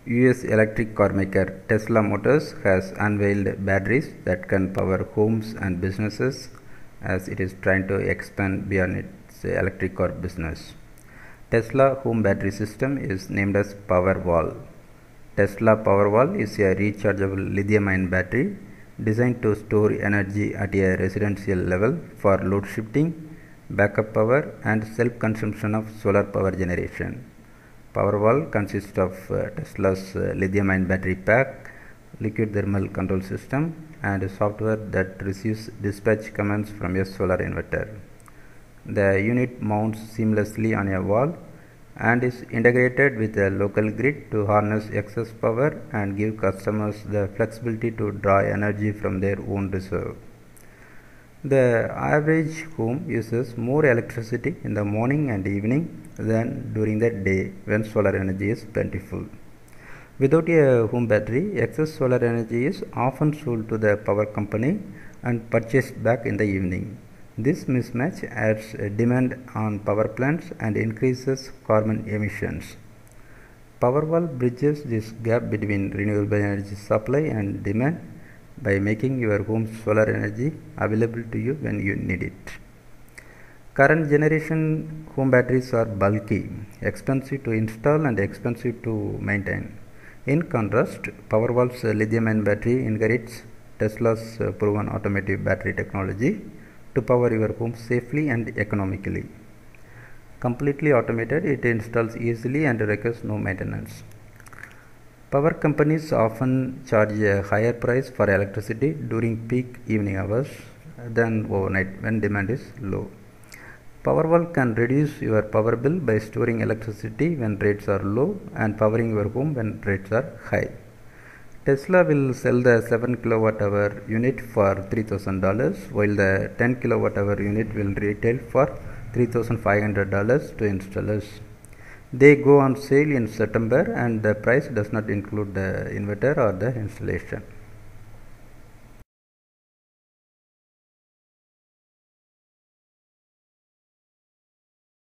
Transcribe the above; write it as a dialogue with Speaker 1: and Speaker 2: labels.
Speaker 1: US electric car maker Tesla Motors has unveiled batteries that can power homes and businesses as it is trying to expand beyond its electric car business. Tesla home battery system is named as Powerwall. Tesla Powerwall is a rechargeable lithium-ion battery designed to store energy at a residential level for load shifting, backup power and self-consumption of solar power generation. Powerwall consists of Tesla's lithium-ion battery pack, liquid thermal control system and software that receives dispatch commands from a solar inverter. The unit mounts seamlessly on a wall and is integrated with a local grid to harness excess power and give customers the flexibility to draw energy from their own reserve. The average home uses more electricity in the morning and evening than during the day when solar energy is plentiful. Without a home battery, excess solar energy is often sold to the power company and purchased back in the evening. This mismatch adds demand on power plants and increases carbon emissions. Powerwall bridges this gap between renewable energy supply and demand by making your home's solar energy available to you when you need it. Current generation home batteries are bulky, expensive to install and expensive to maintain. In contrast, Powerwall's lithium-ion battery inherits Tesla's proven automotive battery technology to power your home safely and economically. Completely automated, it installs easily and requires no maintenance. Power companies often charge a higher price for electricity during peak evening hours than overnight when demand is low. Powerwall can reduce your power bill by storing electricity when rates are low and powering your home when rates are high. Tesla will sell the 7 kWh unit for $3,000 while the 10 kWh unit will retail for $3,500 to installers. They go on sale in September and the price does not include the inverter or the installation.